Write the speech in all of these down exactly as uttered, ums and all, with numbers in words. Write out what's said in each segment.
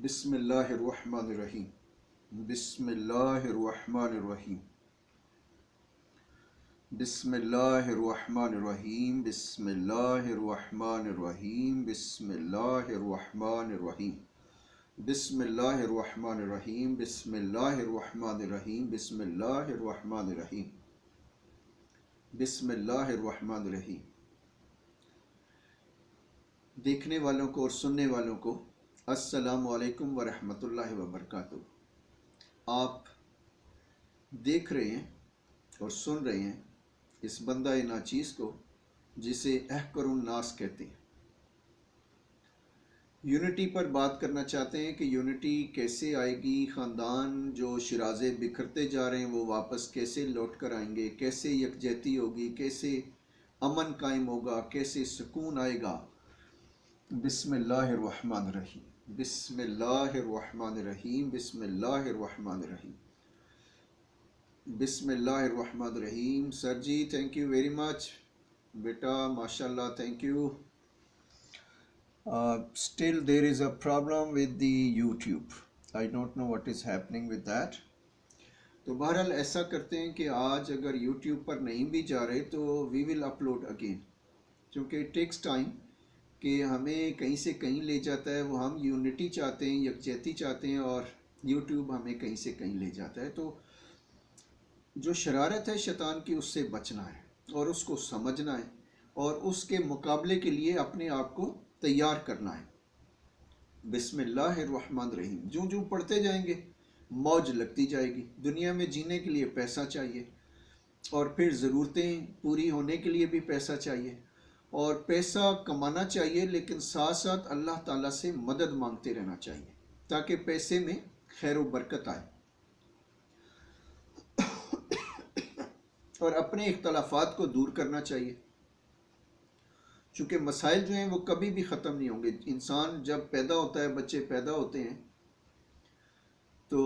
बिस्मिल्लाहिर्रहमानिर्रहीम बिस्मिल्लाहिर्रहमानिर्रहीम बिस्मिल्लाहिर्रहमानिर्रहीम बिस्मिल्लाहिर्रहमानिर्रहीम बिस्मिल्लाहिर्रहमानिर्रहीम बिस्मिल्लाहिर्रहमानिर्रहीम बिस्मिल्लाहिर्रहमानिर्रहीम बिस्मिल्लाहिर्रहमानिर्रहीम बिस्मिल्लाहिर्रहमानिर्रहीम। देखने वालों को और सुनने वालों को अस्सलामु अलैकुम व रहमतुल्लाहि व बरकातुहू। आप देख रहे हैं और सुन रहे हैं इस बंदा नाचीज़ को जिसे अहकरुन नास कहते हैं। यूनिटी पर बात करना चाहते हैं कि यूनिटी कैसे आएगी, ख़ानदान जो शिराज़े बिखरते जा रहे हैं वो वापस कैसे लौट कर आएंगे, कैसे यकजहती होगी, कैसे अमन कायम होगा, कैसे सुकून आएगा। बिस्मिल्लाहिर्रहमानिर्रहीम बिस्मिल्लाहिर्रहमानिर्रहीम बिस्मिल्लाहिर्रहमानिर्रहीम बिस्मिल्लाहिर्रहमानिर्रहीम। Sir ji thank you very much बेटा, माशाल्लाह, thank you. Still there is a problem with the YouTube, I don't know what is happening with that. तो बहरहाल ऐसा करते हैं कि आज अगर यूट्यूब पर नहीं भी जा रहे तो वी विल अपलोड अगेन, क्योंकि इट टेक्स टाइम कि हमें कहीं से कहीं ले जाता है। वो हम यूनिटी चाहते हैं, यकजहती चाहते हैं, और यूट्यूब हमें कहीं से कहीं ले जाता है। तो जो शरारत है शैतान की, उससे बचना है और उसको समझना है और उसके मुकाबले के लिए अपने आप को तैयार करना है। बिस्मिल्लाहिर्रहमानिर्रहीम। जो जो पढ़ते जाएंगे मौज लगती जाएगी। दुनिया में जीने के लिए पैसा चाहिए और फिर ज़रूरतें पूरी होने के लिए भी पैसा चाहिए, और पैसा कमाना चाहिए लेकिन साथ साथ अल्लाह ताला से मदद मांगते रहना चाहिए ताकि पैसे में खैर व बरकत आए। और अपने इख्तलाफात को दूर करना चाहिए, चूँकि मसाइल जो हैं वो कभी भी ख़त्म नहीं होंगे। इंसान जब पैदा होता है, बच्चे पैदा होते हैं तो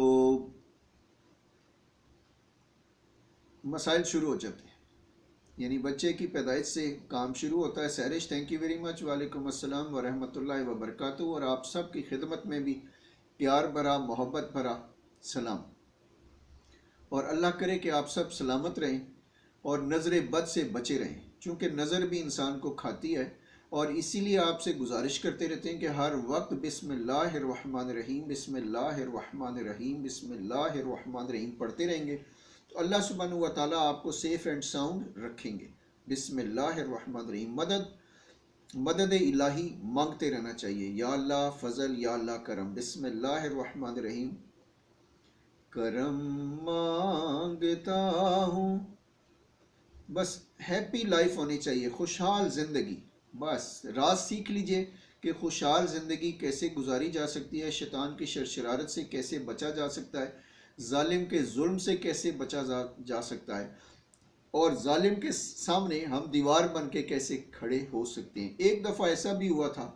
मसाइल शुरू हो जाते हैं, यानी बच्चे की पैदाइश से काम शुरू होता है। Sairish thank you very much, वालेकुम अस्सलाम व रहमतुल्लाहि व बरकातुहू। और आप सब की खिदमत में भी प्यार भरा मोहब्बत भरा सलाम, और अल्लाह करे कि आप सब सलामत रहें और नज़र बद से बचे रहें, क्योंकि नज़र भी इंसान को खाती है। और इसीलिए आपसे गुजारिश करते रहते हैं कि हर वक्त बिस्मिल्लाहिर्रहमानिर्रहीम बिस्मिल्लाहिर्रहमानिर्रहीम बिस्मिल्लाहिर्रहमानिर्रहीम पढ़ते रहेंगे तो अल्लाह सुब्हानहू व तआला आपको सेफ़ एंड साउंड रखेंगे। बिस्मिल्लाहिर्रहमानिर्रहीम। मदद मदद इलाही मांगते रहना चाहिए, या अल्लाह फ़ज़ल, या अल्लाह करम। बिस्मिल्लाहिर्रहमानिर्रहीम। करम मांगता हूँ, बस हैप्पी लाइफ होनी चाहिए, खुशहाल ज़िंदगी। बस राज सीख लीजिए कि खुशहाल ज़िंदगी कैसे गुजारी जा सकती है, शैतान की शरशरारत से कैसे बचा जा सकता है, जालिम के जुल्म से कैसे बचा जा, जा सकता है, और जालिम के सामने हम दीवार बन के कैसे खड़े हो सकते हैं। एक दफ़ा ऐसा भी हुआ था,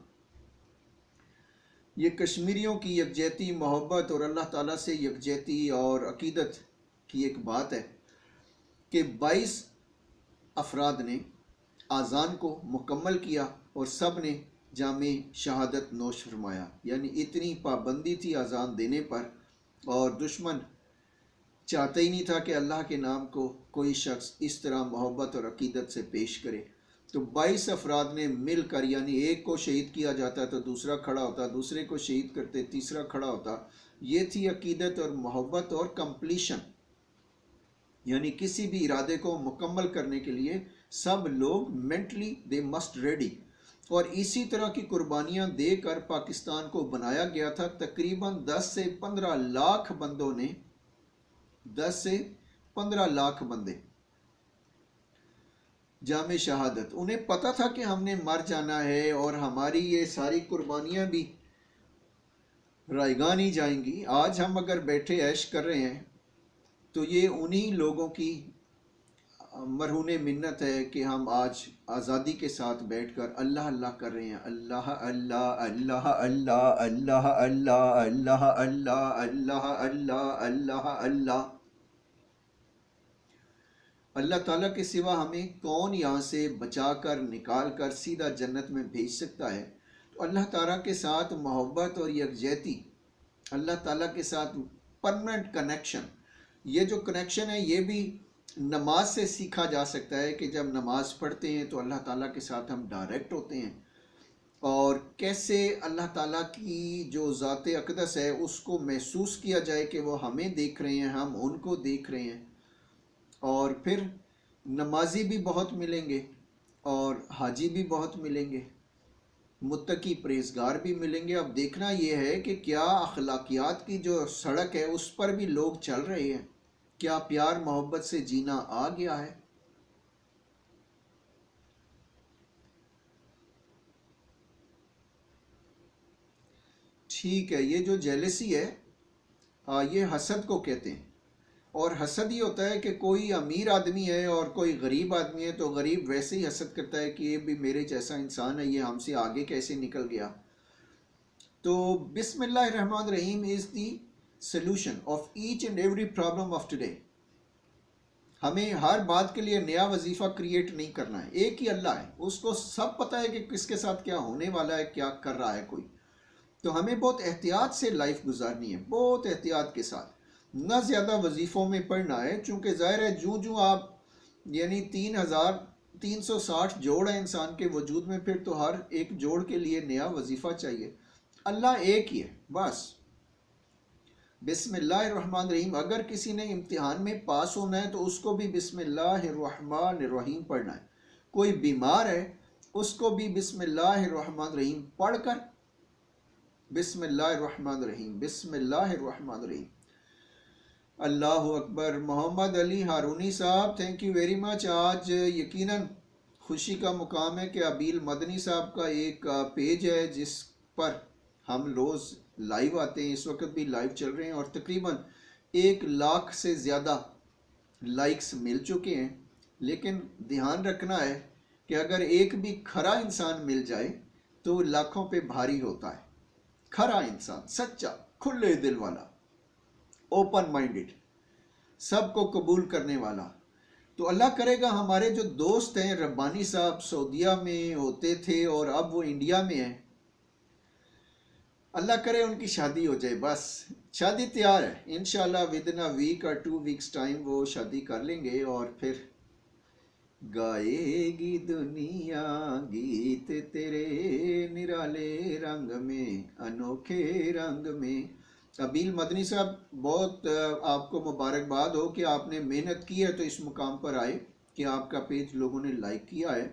ये कश्मीरियों की यकजहती, मोहब्बत और अल्लाह ताला से यकजहती और अकीदत की एक बात है कि बाईस अफराद ने आज़ान को मुकम्मल किया और सब ने जामे शहादत नोश फरमाया। यानी इतनी पाबंदी थी आज़ान देने पर, और दुश्मन चाहता ही नहीं था कि अल्लाह के नाम को कोई शख्स इस तरह मोहब्बत और अकीदत से पेश करे। तो बाईस अफराद ने मिल कर, यानी एक को शहीद किया जाता तो दूसरा खड़ा होता, दूसरे को शहीद करते तीसरा खड़ा होता। ये थी अकीदत और मोहब्बत और कंप्लीशन, यानी किसी भी इरादे को मुकम्मल करने के लिए सब लोग मेंटली दे मस्ट रेडी। और इसी तरह की कुर्बानियां देकर पाकिस्तान को बनाया गया था। तकरीबन दस से पंद्रह लाख बंदों ने, दस से पंद्रह लाख बंदे जामे शहादत, उन्हें पता था कि हमने मर जाना है और हमारी ये सारी कुर्बानियां भी रायगान ही जाएंगी। आज हम अगर बैठे ऐश कर रहे हैं तो ये उन्हीं लोगों की मरहूने मिन्नत है कि हम आज आज़ादी के साथ बैठकर अल्लाह अल्लाह कर रहे हैं। अल्लाह अल्लाह अल्लाह अल्लाह अल्लाह अल्लाह अल्लाह अल्लाह अल्लाह अल्लाह अल्लाह अल्लाह। अल्लाह ताला के सिवा हमें कौन यहाँ से बचा कर निकाल कर सीधा जन्नत में भेज सकता है। तो अल्लाह ताला के साथ मोहब्बत और यकजहती اللہ ताला के साथ परमानेंट कनेक्शन। ये जो कनेक्शन है ये भी नमाज से सीखा जा सकता है कि जब नमाज पढ़ते हैं तो अल्लाह ताला के साथ हम डायरेक्ट होते हैं, और कैसे अल्लाह ताला की जो ज़ात अक़दस है उसको महसूस किया जाए कि वो हमें देख रहे हैं, हम उनको देख रहे हैं। और फिर नमाजी भी बहुत मिलेंगे और हाजी भी बहुत मिलेंगे, मुत्तकी परहेज़गार भी मिलेंगे। अब देखना ये है कि क्या अखलाकियात की जो सड़क है उस पर भी लोग चल रहे हैं, क्या प्यार मोहब्बत से जीना आ गया है। ठीक है, ये जो जेलसी है आ, ये हसद को कहते हैं। और हसद ये होता है कि कोई अमीर आदमी है और कोई गरीब आदमी है तो गरीब वैसे ही हसद करता है कि ये भी मेरे जैसा इंसान है, ये हमसे आगे कैसे निकल गया। तो बिस्मिल्लाहिर्रहमानिर्रहीम is the solution of each and every problem of today. हमें हर बात के लिए नया वजीफ़ा क्रिएट नहीं करना है। एक ही अल्लाह है, उसको सब पता है कि किसके साथ क्या होने वाला है, क्या कर रहा है कोई। तो हमें बहुत एहतियात से लाइफ गुजारनी है, बहुत एहतियात के साथ, ना ज़्यादा वजीफ़ों में पढ़ना है। चूँकि ज़ाहिर है जूँ जूँ आप यानी तीन हज़ार तीन सौ साठ जोड़ है इंसान के वजूद में, फिर तो हर एक जोड़ के लिए नया वजीफ़ा चाहिए। अल्लाह एक ही है बस। बिस्मिल्लाहिर्रहमानिर्रहीम। अगर किसी ने इम्तिहान में पास होना है तो उसको भी बिस्मिल्लाहिर्रहमानिर्रहीम पढ़ना है। कोई बीमार है उसको भी बिस्मिल्लाहिर्रहमानिर्रहीम पढ़ कर बिस्मिल्लाहिर्रहमानिर्रहीम बिस्मिल्लाहिर्रहमानिर्रहीम। अल्लाह अकबर। मोहम्मद अली हारूनी साहब, थैंक यू वेरी मच। आज यकीनन खुशी का मुकाम है कि अबील मदनी साहब का एक पेज है जिस पर हम रोज़ लाइव आते हैं, इस वक्त भी लाइव चल रहे हैं और तकरीबन एक लाख से ज़्यादा लाइक्स मिल चुके हैं। लेकिन ध्यान रखना है कि अगर एक भी खरा इंसान मिल जाए तो लाखों पे भारी होता है। खरा इंसान, सच्चा, खुले दिल वाला, ओपन माइंडेड, सबको कबूल करने वाला। तो अल्लाह करेगा हमारे जो दोस्त हैं, रब्बानी साहब सऊदीया में होते थे और अब वो इंडिया में हैं, अल्लाह करे उनकी शादी हो जाए। बस शादी तैयार है, इंशाल्लाह विद इन अ वीक और टू वीक्स टाइम वो शादी कर लेंगे और फिर गाएगी दुनिया गीत तेरे निराले रंग में, अनोखे रंग में। अबील मदनी साहब, बहुत आपको मुबारकबाद हो कि आपने मेहनत की है तो इस मुकाम पर आए कि आपका पेज लोगों ने लाइक किया है।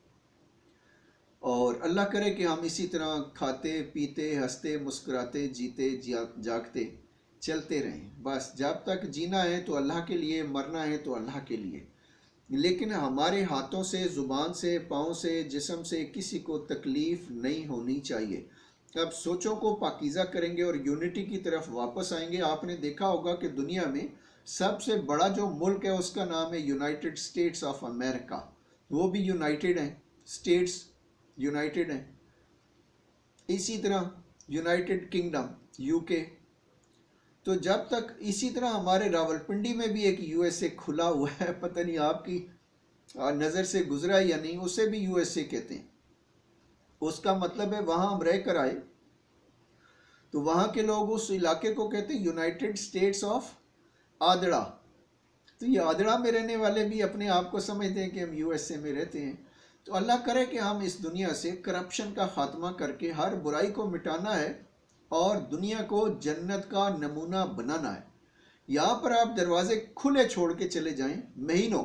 और अल्लाह करे कि हम इसी तरह खाते पीते हंसते मुस्कुराते जीते जागते चलते रहें। बस जब तक जीना है तो अल्लाह के लिए, मरना है तो अल्लाह के लिए। लेकिन हमारे हाथों से, ज़ुबान से, पाँव से, जिस्म से किसी को तकलीफ़ नहीं होनी चाहिए। अब सोचों को पाकीज़ा करेंगे और यूनिटी की तरफ वापस आएंगे। आपने देखा होगा कि दुनिया में सबसे बड़ा जो मुल्क है उसका नाम है यूनाइटेड स्टेट्स ऑफ अमेरिका। वो भी यूनाइटेड हैं, स्टेट्स यूनाइटेड हैं। इसी तरह यूनाइटेड किंगडम यूके। तो जब तक इसी तरह हमारे रावलपिंडी में भी एक यूएसए खुला हुआ है, पता नहीं आपकी नज़र से गुजरा या नहीं, उसे भी यूएसए कहते हैं। उसका मतलब है वहाँ हम रह कर आए, तो वहाँ के लोग उस इलाके को कहते हैं यूनाइटेड स्टेट्स ऑफ आदड़ा। तो ये आदड़ा में रहने वाले भी अपने आप को समझते हैं कि हम यूएसए में रहते हैं। तो अल्लाह करे कि हम इस दुनिया से करप्शन का ख़ात्मा करके हर बुराई को मिटाना है और दुनिया को जन्नत का नमूना बनाना है। यहाँ पर आप दरवाजे खुले छोड़ के चले जाएं महीनों,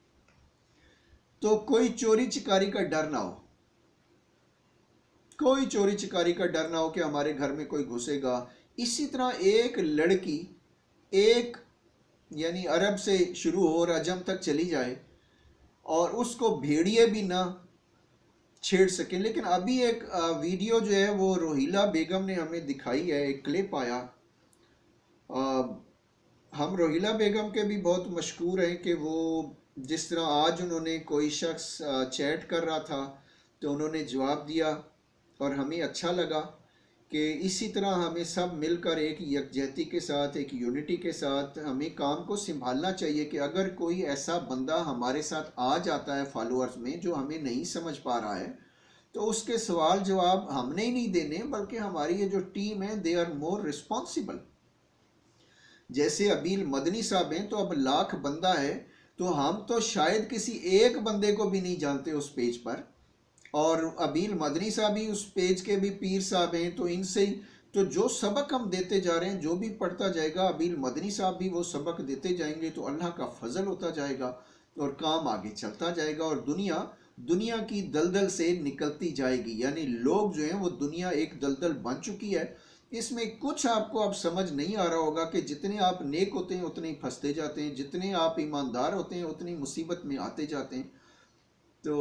तो कोई चोरी चिकारी का डर ना हो, कोई चोरी चिकारी का डर ना हो कि हमारे घर में कोई घुसेगा। इसी तरह एक लड़की एक यानी अरब से शुरू हो और अजम तक चली जाए और उसको भेड़िए भी ना छेड़ सकें। लेकिन अभी एक वीडियो जो है वो रोहिला बेगम ने हमें दिखाई है, एक क्लिप आया। आ, हम रोहिला बेगम के भी बहुत मशकूर हैं कि वो जिस तरह आज उन्होंने कोई शख्स चैट कर रहा था तो उन्होंने जवाब दिया और हमें अच्छा लगा कि इसी तरह हमें सब मिलकर एक यकजहती के साथ, एक यूनिटी के साथ हमें काम को संभालना चाहिए कि अगर कोई ऐसा बंदा हमारे साथ आ जाता है फॉलोअर्स में जो हमें नहीं समझ पा रहा है تو اس کے سوال جواب ہم نے ہی نہیں دینے، بلکہ ہماری یہ جو ٹیم ہے دے آر مور رسپانسیبل. جیسے ابیل مدنی صاحب ہیں تو اب لاکھ بندہ ہے تو ہم تو شاید کسی ایک بندے کو بھی نہیں جانتے اس پیج پر، اور ابیل مدنی صاحب ہی اس پیج کے بھی پیر صاحب ہیں، تو ان سے تو جو سبق ہم دیتے جا رہے ہیں، جو بھی پڑھتا جائے گا ابیل مدنی صاحب بھی وہ سبق دیتے جائیں گے، تو اللہ کا فضل ہوتا جائے گا اور کام آگے چلتا جائے گا، اور دنیا دنیا کی دلدل سے نکلتی جائے گی. یعنی لوگ جو ہیں وہ دنیا ایک دلدل بن چکی ہے. اس میں کچھ آپ کو اب سمجھ نہیں آ رہا ہوگا کہ جتنے آپ نیک ہوتے ہیں اتنے ہی پھنستے جاتے ہیں، جتنے آپ ایماندار ہوتے ہیں اتنی مصیبت میں آتے جاتے ہیں. تو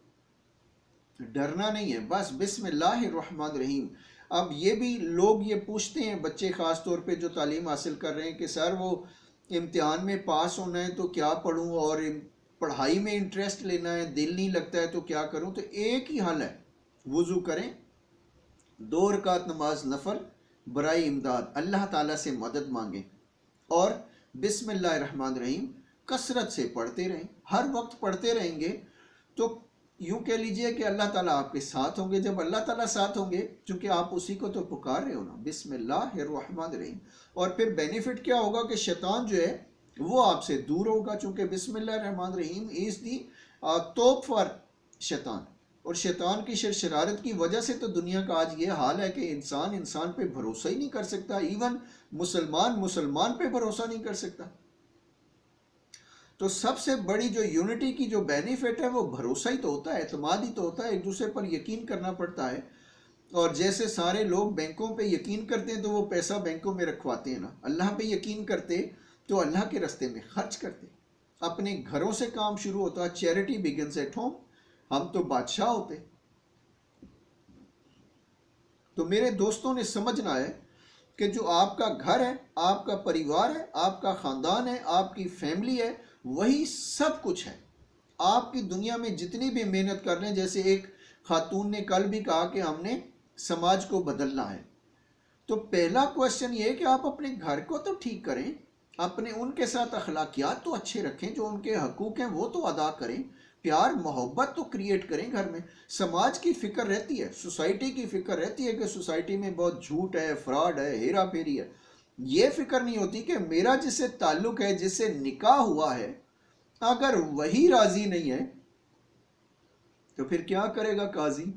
ڈرنا نہیں ہے، بس بسم اللہ الرحمن الرحیم. اب یہ بھی لوگ یہ پوچھتے ہیں، بچے خاص طور پہ جو تعلیم حاصل کر رہے ہیں، کہ سر وہ امتحان میں پاس ہونا ہے تو کیا پڑھوں، اور پڑھائی میں انٹرسٹ لینا ہے، دل نہیں لگتا ہے تو کیا کروں. تو ایک ہی حل ہے، وضو کریں، دو رکعت نماز نفل برائے امداد، اللہ تعالیٰ سے مدد مانگیں، اور بسم اللہ الرحمن الرحیم کثرت سے پڑھتے رہیں. ہر وقت پڑھتے رہیں گے تو یوں کہہ لیجئے کہ اللہ تعالیٰ آپ کے ساتھ ہوں گے. جب اللہ تعالیٰ ساتھ ہوں گے، چونکہ آپ اسی کو تو پکار رہے ہو نا، بسم اللہ الرحمن الرحیم. اور پھر بینیفٹ کیا ہوگا کہ شیطان جو ہے وہ آپ سے دور ہوگا، چونکہ بسم اللہ الرحمن الرحیم از دی توپ فار شیطان. اور شیطان کی شرشرارت کی وجہ سے تو دنیا کا آج یہ حال ہے کہ انسان انسان پہ بھروسہ ہی نہیں کر سکتا، ایون مسلمان مسلمان پہ بھروسہ نہیں کر سکتا. تو سب سے بڑی جو یونٹی کی جو بینیفٹ ہے وہ بھروسہ ہی تو ہوتا ہے، اعتماد ہی تو ہوتا ہے، ایک دوسرے پر یقین کرنا پڑتا ہے. اور جیسے سارے لوگ بینکوں پہ یقین کرتے ہیں تو وہ پیسہ بینکوں میں رکھواتے ہیں نا، اللہ پہ یقین کرتے تو اللہ کے راستے میں خرچ کرتے. اپنے گھروں سے کام شروع ہوتا، چیریٹی بگنز ایٹ ہوم. ہم تو بادشاہ ہوتے. تو میرے دوستوں نے سمجھنا ہے کہ جو آپ کا گھر ہے، آپ کا پریوار ہے، آپ کا خاندان ہے، آپ کی فیملی ہے، وہی سب کچھ ہے. آپ کی دنیا میں جتنی بھی محنت کر لیں، جیسے ایک خاتون نے کل بھی کہا کہ ہم نے سماج کو بدلنا ہے، تو پہلا کوشچن یہ ہے کہ آپ اپنے گھر کو تو ٹھیک کریں، اپنے ان کے ساتھ اخلاقیات تو اچھے رکھیں، جو ان کے حقوق ہیں وہ تو ادا کریں، پیار محبت تو کریٹ کریں گھر میں. سماج کی فکر رہتی ہے، سوسائٹی کی فکر رہتی ہے کہ سوسائٹی میں بہت جھوٹ ہے، فراڈ ہے، ہیرا پھیری ہے. یہ فکر نہیں ہوتی کہ میرا جس سے تعلق ہے، جس سے نکاح ہوا ہے، اگر وہی راضی نہیں ہے تو پھر کیا کرے گا قاضی.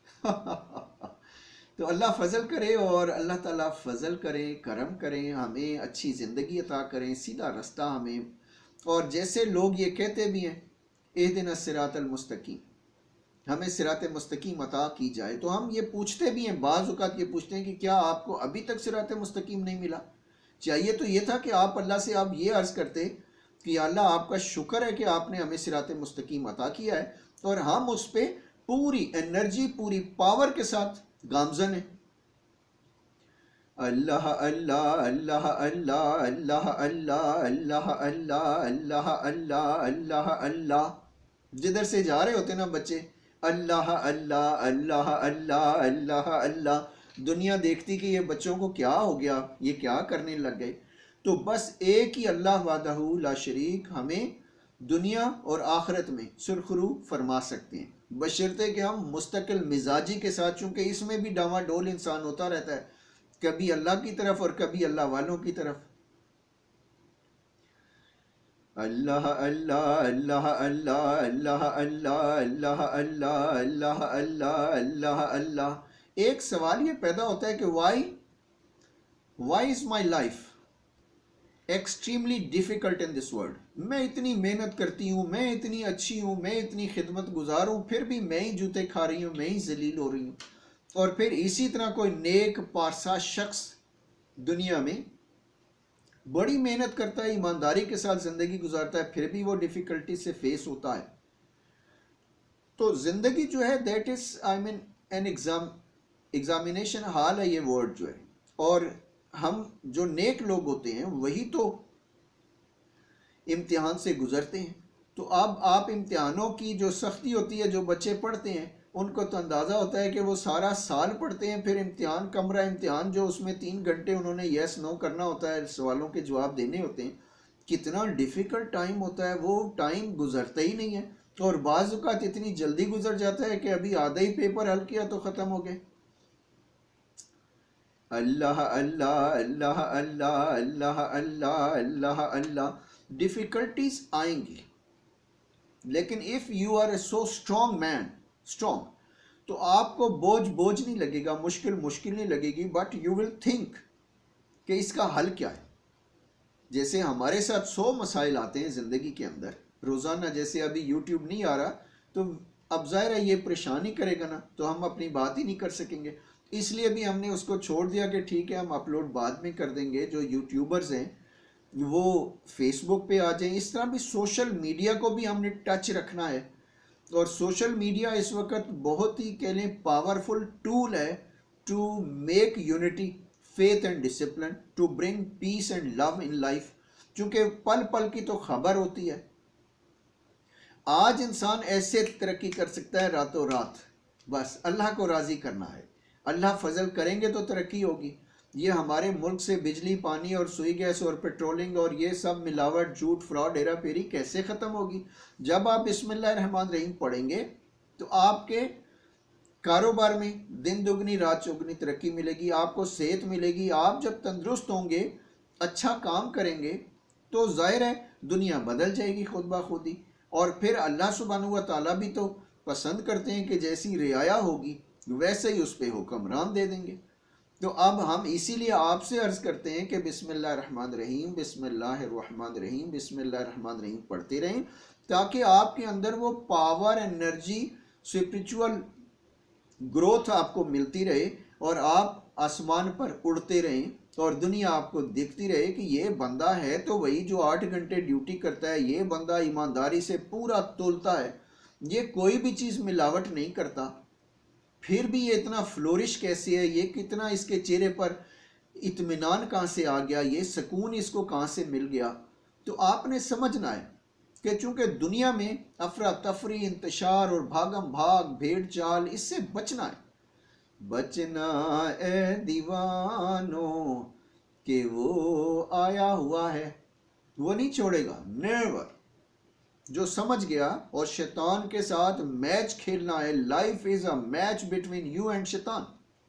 تو اللہ فضل کرے، اور اللہ تعالیٰ فضل کرے، کرم کریں، ہمیں اچھی زندگی عطا کریں، سیدھا رستہ ہمیں. اور جیسے لوگ یہ کہتے بھی ہیں اہدنا الصراط المستقیم، ہمیں صراط مستقیم عطا کی جائے، تو ہم یہ پوچھتے بھی ہیں، بعض اوقات یہ پوچھتے ہیں کہ کیا آپ کو ابھی تک صراط مستقیم نہیں ملا؟ چاہیے تو یہ تھا کہ آپ اللہ سے آپ یہ عرض کرتے کہ یا اللہ آپ کا شکر ہے کہ آپ نے ہمیں صراط مستقیم عطا کیا ہے، اور ہم اس پہ پوری انرجی، پوری پاور کے ساتھ گامزن ہیں. اللہ اللہ اللہ اللہ اللہ اللہ اللہ اللہ اللہ اللہ اللہ اللہ. جدھر سے جا رہے ہوتے نا بچے، اللہ اللہ اللہ اللہ اللہ اللہ، دنیا دیکھتی کہ یہ بچوں کو کیا ہو گیا، یہ کیا کرنے لگ گئے. تو بس ایک ہی اللہ وحدہ لا شریک ہمیں دنیا اور آخرت میں سرخرو فرما سکتے ہیں، بشرطے کہ ہم مستقل مزاجی کے ساتھ، چونکہ اس میں بھی ڈاما ڈول انسان ہوتا رہتا ہے، کبھی اللہ کی طرف اور کبھی اللہ والوں کی طرف. اللہ اللہ اللہ اللہ اللہ اللہ اللہ اللہ اللہ اللہ اللہ اللہ. ایک سوال یہ پیدا ہوتا ہے کہ why why is my life extremely difficult in this world. میں اتنی محنت کرتی ہوں، میں اتنی اچھی ہوں، میں اتنی خدمت گزار ہوں، پھر بھی میں ہی جوتے کھا رہی ہوں، میں ہی ذلیل ہو رہی ہوں. اور پھر اسی طرح کوئی نیک پارسا شخص دنیا میں بڑی محنت کرتا ہے، ایمانداری کے ساتھ زندگی گزارتا ہے، پھر بھی وہ ڈیفیکلٹی سے فیس ہوتا ہے. تو زندگی جو ہے that is I mean an exam examination hall ہے یہ ورڈ جو ہے. اور ہم جو نیک لوگ ہوتے ہیں وہی تو امتحان سے گزرتے ہیں. تو اب آپ امتحانوں کی جو سختی ہوتی ہے، جو بچے پڑھتے ہیں ان کو تو اندازہ ہوتا ہے کہ وہ سارا سال پڑھتے ہیں، پھر امتحان کمرہ امتحان جو اس میں تین گھنٹے انہوں نے یس نو کرنا ہوتا ہے، سوالوں کے جواب دینے ہوتے ہیں، کتنا ڈیفیکلٹ ٹائم ہوتا ہے. وہ ٹائم گزرتا ہی نہیں ہے. اور بعض اوقات اتنی جلدی گزر جاتا ہے کہ ابھی آدھا ہی پیپر حل کیا تو ختم ہو گئے۔ اللہ اللہ اللہ اللہ اللہ اللہ اللہ اللہ۔ ڈیفیکلٹیز آئیں گی، لیکن if you are a so strong man strong تو آپ کو بوجھ بوجھ نہیں لگے گا، مشکل مشکل نہیں لگے گی، بٹ یو ول تھنک کہ اس کا حل کیا ہے۔ جیسے ہمارے ساتھ سو مسائل آتے ہیں زندگی کے اندر روزانہ، جیسے ابھی یوٹیوب نہیں آ رہا تو اب ظاہر ہے یہ پریشانی کرے گا نا، تو ہم اپنی بات ہی نہیں کر سکیں گے، اس لیے بھی ہم نے اس کو چھوڑ دیا کہ ٹھیک ہے ہم اپلوڈ بعد میں کر دیں گے۔ جو یوٹیوبرز ہیں وہ فیس بک پہ آ جائیں، اس طرح بھی سوشل میڈیا کو بھی ہم نے ٹچ رکھنا ہے۔ اور سوشل میڈیا اس وقت بہت ہی کہہ لیں پاورفل ٹول ہے to make unity, faith and discipline, to bring peace and love in life, چونکہ پل پل کی تو خبر ہوتی ہے۔ آج انسان ایسے ترقی کر سکتا ہے راتوں رات، بس اللہ کو راضی کرنا ہے، اللہ فضل کریں گے تو ترقی ہوگی۔ یہ ہمارے ملک سے بجلی، پانی اور سوئی گیس اور پیٹرولنگ اور یہ سب ملاوٹ، جھوٹ، فراڈ، ہیرا پھیری کیسے ختم ہوگی؟ جب آپ بسم اللہ الرحمن الرحیم پڑھیں گے تو آپ کے کاروبار میں دن دگنی رات چوگنی ترقی ملے گی، آپ کو صحت ملے گی۔ آپ جب تندرست ہوں گے، اچھا کام کریں گے تو ظاہر ہے دنیا بدل جائے گی خود بخود ہی، اور پھر اللہ سبحانہ و تعالیٰ بھی تو پسند کرتے ہیں کہ جیسی رعایا ہوگی ویسے ہی اس پہ حکمران دے دیں گے۔ تو اب ہم اسی لیے آپ سے عرض کرتے ہیں کہ بسم اللہ الرحمن الرحیم بسم اللہ الرحمن الرحیم بسم اللہ الرحمن الرحیم پڑھتے رہیں، تاکہ آپ کے اندر وہ پاور، انرجی، اسپرچول گروتھ آپ کو ملتی رہے اور آپ آسمان پر اڑتے رہیں اور دنیا آپ کو دیکھتی رہے کہ یہ بندہ ہے تو وہی جو آٹھ گھنٹے ڈیوٹی کرتا ہے، یہ بندہ ایمانداری سے پورا تولتا ہے، یہ کوئی بھی چیز ملاوٹ نہیں کرتا، پھر بھی یہ اتنا فلورش کیسے ہے، یہ کتنا اس کے چہرے پر اطمینان کہاں سے آ گیا، یہ سکون اس کو کہاں سے مل گیا۔ تو آپ نے سمجھنا ہے کہ چونکہ دنیا میں افراتفری، انتشار اور بھاگم بھاگ، بھیڑ چال، اس سے بچنا ہے۔ بچنا اے دیوانوں کہ وہ آیا ہوا ہے، وہ نہیں چھوڑے گا، نیور۔ جو سمجھ گیا اور شیطان کے ساتھ میچ کھیلنا ہے، life is a match between you and Shaitan.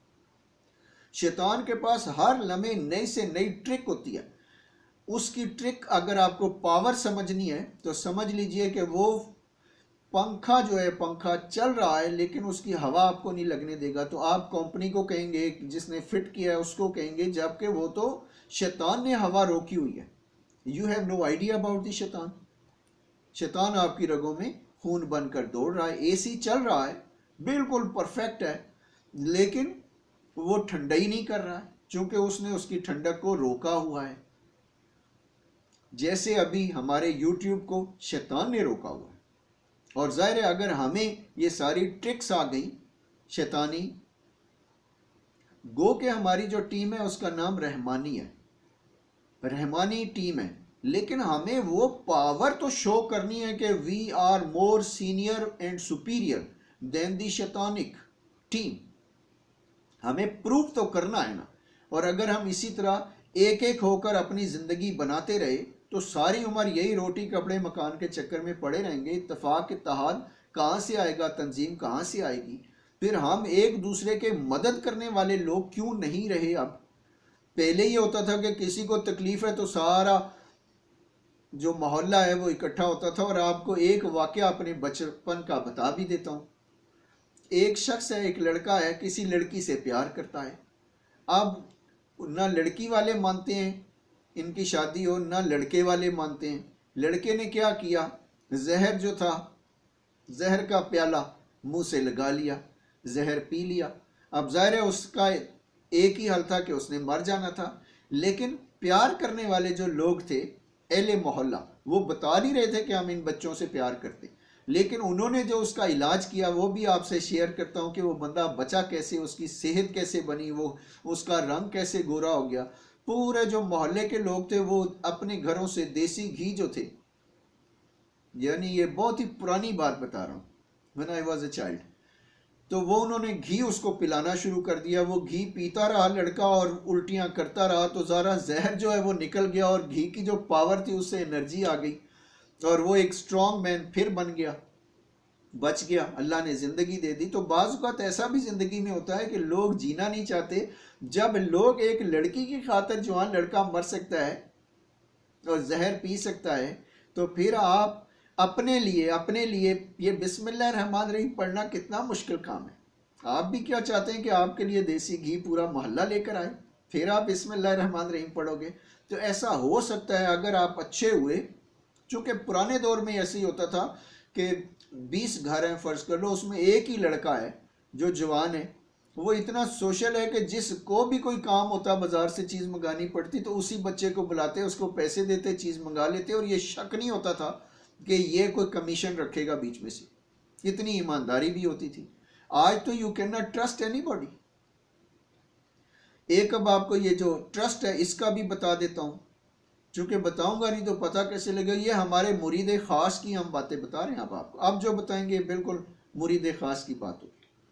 شیطان کے پاس ہر لمحے نئی سے نئی ٹرک ہوتی ہے، اس کی ٹرک اگر آپ کو پاور سمجھنی ہے تو سمجھ لیجئے کہ وہ پنکھا جو ہے، پنکھا چل رہا ہے لیکن اس کی ہوا آپ کو نہیں لگنے دے گا، تو آپ کمپنی کو کہیں گے، جس نے فٹ کیا ہے اس کو کہیں گے، جبکہ وہ تو شیطان نے ہوا روکی ہوئی ہے۔ You have no idea about the Shaitan. شیطان آپ کی رگوں میں خون بن کر دوڑ رہا ہے، اے سی چل رہا ہے، بالکل پرفیکٹ ہے، لیکن وہ ٹھنڈا ہی نہیں کر رہا ہے، چونکہ اس نے اس کی ٹھنڈک کو روکا ہوا ہے۔ جیسے ابھی ہمارے یوٹیوب کو شیطان نے روکا ہوا ہے، اور ظاہر ہے اگر ہمیں یہ ساری ٹرکس آ گئی شیطانی، گو کہ ہماری جو ٹیم ہے اس کا نام رحمانی ہے، رحمانی ٹیم ہے، لیکن ہمیں وہ پاور تو شو کرنی ہے کہ we are more senior and superior than the شیطانک ٹیم، ہمیں پروف تو کرنا ہے نا۔ اور اگر ہم اسی طرح ایک ایک ہو کر اپنی زندگی بناتے رہے تو ساری عمر یہی روٹی کپڑے مکان کے چکر میں پڑے رہیں گے، اتفاق اتحاد کہاں سے آئے گا، تنظیم کہاں سے آئے گی؟ پھر ہم ایک دوسرے کے مدد کرنے والے لوگ کیوں نہیں رہے؟ اب پہلے یہ ہوتا تھا کہ کسی کو تکلیف ہے تو سارا جو محلہ ہے وہ اکٹھا ہوتا تھا، اور آپ کو ایک واقعہ اپنے بچپن کا بتا بھی دیتا ہوں۔ ایک شخص ہے، ایک لڑکا ہے، کسی لڑکی سے پیار کرتا ہے، اب نہ لڑکی والے مانتے ہیں ان کی شادی ہو، نہ لڑکے والے مانتے ہیں۔ لڑکے نے کیا کیا، زہر جو تھا، زہر کا پیالہ منہ سے لگا لیا، زہر پی لیا۔ اب ظاہر ہے اس کا ایک ہی حل تھا کہ اس نے مر جانا تھا، لیکن پیار کرنے والے جو لوگ تھے، اہل محلہ، وہ بتا نہیں رہے تھے کہ ہم ان بچوں سے پیار کرتے، لیکن انہوں نے جو اس کا علاج کیا وہ بھی آپ سے شیئر کرتا ہوں کہ وہ بندہ بچا کیسے، اس کی صحت کیسے بنی، وہ اس کا رنگ کیسے گورا ہو گیا۔ پورے جو محلے کے لوگ تھے وہ اپنے گھروں سے دیسی گھی جو تھے، یعنی یہ بہت ہی پرانی بات بتا رہا ہوں، when I was a child، تو وہ انہوں نے گھی اس کو پلانا شروع کر دیا۔ وہ گھی پیتا رہا لڑکا اور الٹیاں کرتا رہا، تو ذرا زہر جو ہے وہ نکل گیا اور گھی کی جو پاور تھی اس سے انرجی آ گئی اور وہ ایک اسٹرانگ مین پھر بن گیا۔ بچ گیا، اللہ نے زندگی دے دی۔ تو بعض اوقات ایسا بھی زندگی میں ہوتا ہے کہ لوگ جینا نہیں چاہتے۔ جب لوگ ایک لڑکی کی خاطر جوان لڑکا مر سکتا ہے اور زہر پی سکتا ہے، تو پھر آپ اپنے لیے اپنے لیے یہ بسم اللہ الرحمن الرحیم پڑھنا کتنا مشکل کام ہے۔ آپ بھی کیا چاہتے ہیں کہ آپ کے لیے دیسی گھی پورا محلہ لے کر آئے، پھر آپ بسم اللہ الرحمن الرحیم پڑھو گے؟ تو ایسا ہو سکتا ہے اگر آپ اچھے ہوئے، چونکہ پرانے دور میں ایسے ہی ہوتا تھا کہ بیس گھر ہیں فرض کر لو، اس میں ایک ہی لڑکا ہے جو جوان ہے، وہ اتنا سوشل ہے کہ جس کو بھی کوئی کام ہوتا بازار سے چیز منگانی پڑتی تو اسی بچے کو بلاتے، اس کو پیسے دیتے، چیز منگا لیتے، اور یہ شک نہیں ہوتا تھا کہ یہ کوئی کمیشن رکھے گا بیچ میں سے۔ اتنی ایمانداری بھی ہوتی تھی۔ آج تو you can not trust anybody. ایک اب آپ کو یہ جو ٹرسٹ ہے اس کا بھی بتا دیتا ہوں، چونکہ بتاؤں گا نہیں تو پتہ کیسے لگے۔ یہ ہمارے مرید خاص کی ہم باتیں بتا رہے ہیں اب آپ کو، اب جو بتائیں گے بالکل مرید خاص کی بات ہوگی۔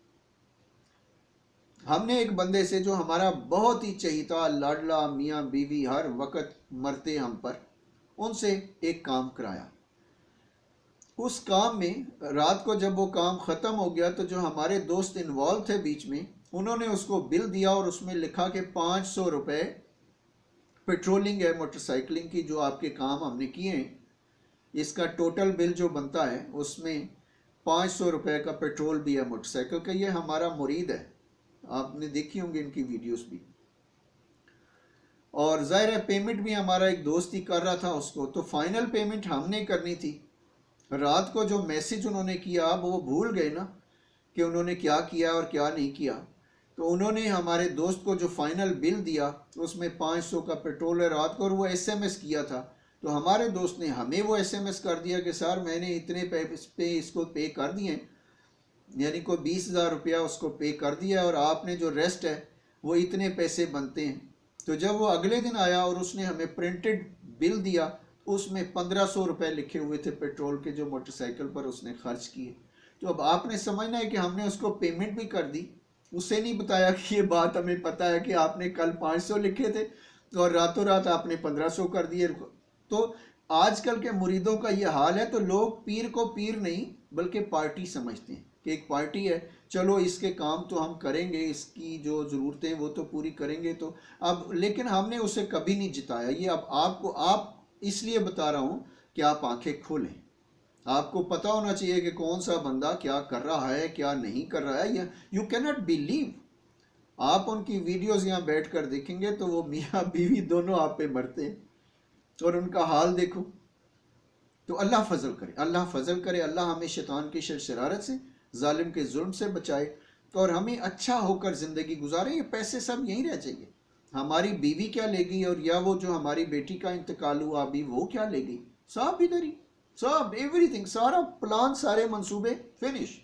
ہم نے ایک بندے سے جو ہمارا بہت ہی چہیتا، لاڈلا، میاں بیوی، ہر وقت مرتے ہم پر، ان سے ایک کام کرایا۔ اس کام میں رات کو جب وہ کام ختم ہو گیا تو جو ہمارے دوست انوالو تھے بیچ میں، انہوں نے اس کو بل دیا اور اس میں لکھا کہ پانچ سو روپے پیٹرولنگ ہے موٹر سائیکلنگ کی جو آپ کے کام ہم نے کیے ہیں، اس کا ٹوٹل بل جو بنتا ہے اس میں پانچ سو روپے کا پیٹرول بھی ہے موٹر سائیکل کا۔ یہ ہمارا مرید ہے، آپ نے دیکھی ہوں گے ان کی ویڈیوز بھی، اور ظاہر ہے پیمنٹ بھی ہمارا ایک دوست ہی کر رہا تھا اس کو، تو فائنل پیمنٹ ہم نے کرنی تھی۔ رات کو جو میسج انہوں نے کیا، اب وہ بھول گئے نا کہ انہوں نے کیا کیا اور کیا نہیں کیا، تو انہوں نے ہمارے دوست کو جو فائنل بل دیا اس میں پانچ سو کا پیٹرول ہے رات کو، اور وہ ایس ایم ایس کیا تھا، تو ہمارے دوست نے ہمیں وہ ایس ایم ایس کر دیا کہ سر میں نے اتنے پہ اس کو پے کر دیے، یعنی کوئی بیس ہزار روپیہ اس کو پے کر دیا ہے، اور آپ نے جو ریسٹ ہے وہ اتنے پیسے بنتے ہیں۔ تو جب وہ اگلے دن آیا اور اس نے ہمیں پرنٹڈ بل دیا، اس میں پندرہ سو روپے لکھے ہوئے تھے پیٹرول کے جو موٹر سائیکل پر اس نے خرچ کیے۔ تو اب آپ نے سمجھنا ہے کہ ہم نے اس کو پیمنٹ بھی کر دی، اسے نہیں بتایا کہ یہ بات ہمیں پتہ ہے کہ آپ نے کل پانچ سو لکھے تھے اور راتوں رات آپ نے پندرہ سو کر دیے۔ تو آج کل کے مریدوں کا یہ حال ہے، تو لوگ پیر کو پیر نہیں بلکہ پارٹی سمجھتے ہیں کہ ایک پارٹی ہے، چلو اس کے کام تو ہم کریں گے، اس کی جو ضرورتیں وہ تو پوری کریں گے۔ تو اب لیکن ہم نے اسے کبھی نہیں جتایا۔ یہ اب آپ کو آپ اس لیے بتا رہا ہوں کہ آپ آنکھیں کھولیں، آپ کو پتہ ہونا چاہیے کہ کون سا بندہ کیا کر رہا ہے کیا نہیں کر رہا ہے۔ یو کی ناٹ بلیو، آپ ان کی ویڈیوز یہاں بیٹھ کر دیکھیں گے تو وہ میاں بیوی دونوں آپ پہ مرتے ہیں، اور ان کا حال دیکھو۔ تو اللہ فضل کرے، اللہ فضل کرے، اللہ ہمیں شیطان کی شر شرارت سے، ظالم کے ظلم سے بچائے، اور ہمیں اچھا ہو کر زندگی گزارے۔ یہ پیسے سب یہیں رہ جائیں گے، ہماری بیوی کیا لے گئی، اور یا وہ جو ہماری بیٹی کا انتقال ہوا ابھی وہ کیا لے گئی، سب ادھر ہی، سب ایوری تھنگ، سارا پلان، سارے منصوبے فنش۔